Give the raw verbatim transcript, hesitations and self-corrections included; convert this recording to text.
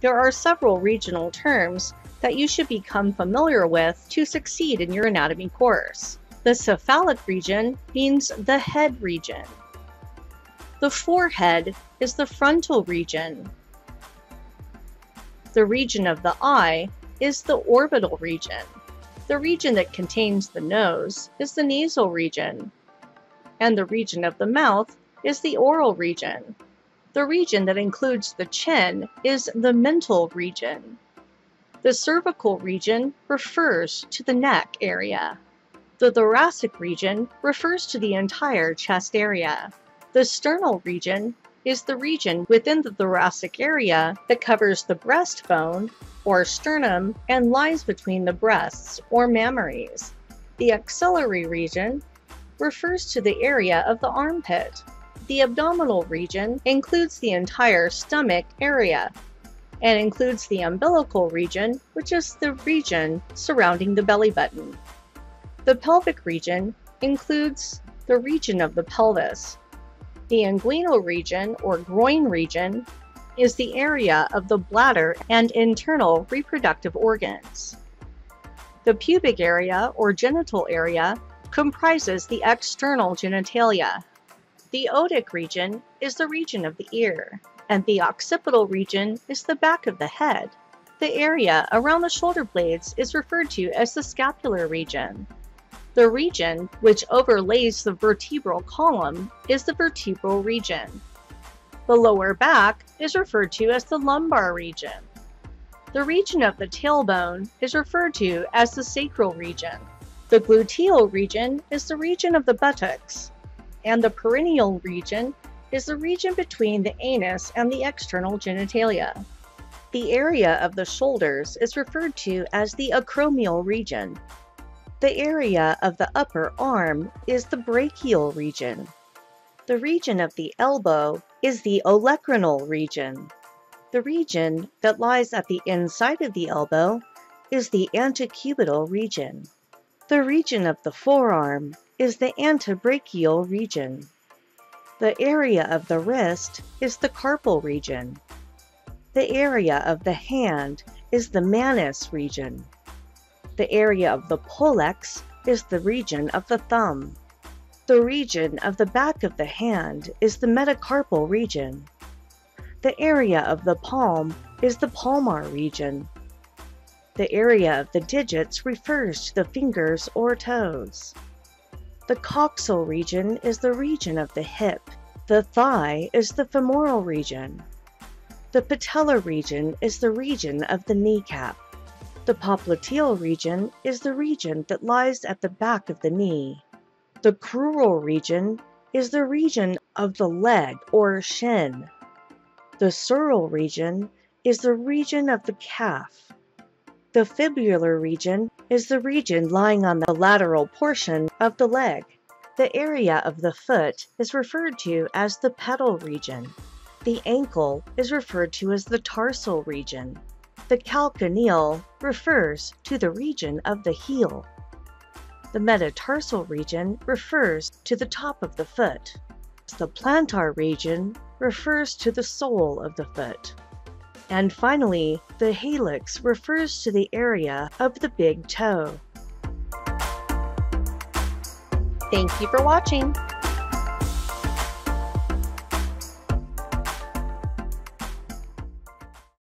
There are several regional terms that you should become familiar with to succeed in your anatomy course. The cephalic region means the head region. The forehead is the frontal region. The region of the eye is the orbital region. The region that contains the nose is the nasal region. And the region of the mouth is the oral region. The region that includes the chin is the mental region. The cervical region refers to the neck area. The thoracic region refers to the entire chest area. The sternal region is the region within the thoracic area that covers the breastbone or sternum and lies between the breasts or mammaries. The axillary region refers to the area of the armpit. The abdominal region includes the entire stomach area and includes the umbilical region, which is the region surrounding the belly button. The pelvic region includes the region of the pelvis. The inguinal region or groin region is the area of the bladder and internal reproductive organs. The pubic area or genital area comprises the external genitalia. The otic region is the region of the ear, and the occipital region is the back of the head. The area around the shoulder blades is referred to as the scapular region. The region which overlays the vertebral column is the vertebral region. The lower back is referred to as the lumbar region. The region of the tailbone is referred to as the sacral region. The gluteal region is the region of the buttocks, and the perineal region is the region between the anus and the external genitalia. The area of the shoulders is referred to as the acromial region. The area of the upper arm is the brachial region. The region of the elbow is the olecramal region. The region that lies at the inside of the elbow is the antecubital region. The region of the forearm is the antebrachial region. The area of the wrist is the carpal region. The area of the hand is the manus region. The area of the pollex is the region of the thumb. The region of the back of the hand is the metacarpal region. The area of the palm is the palmar region. The area of the digits refers to the fingers or toes. The coxal region is the region of the hip. The thigh is the femoral region. The patellar region is the region of the kneecap. The popliteal region is the region that lies at the back of the knee. The crural region is the region of the leg or shin. The sural region is the region of the calf. The fibular region is the region lying on the lateral portion of the leg. The area of the foot is referred to as the pedal region. The ankle is referred to as the tarsal region. The calcaneal refers to the region of the heel. The metatarsal region refers to the top of the foot. The plantar region refers to the sole of the foot. And finally, the hallux refers to the area of the big toe. Thank you for watching.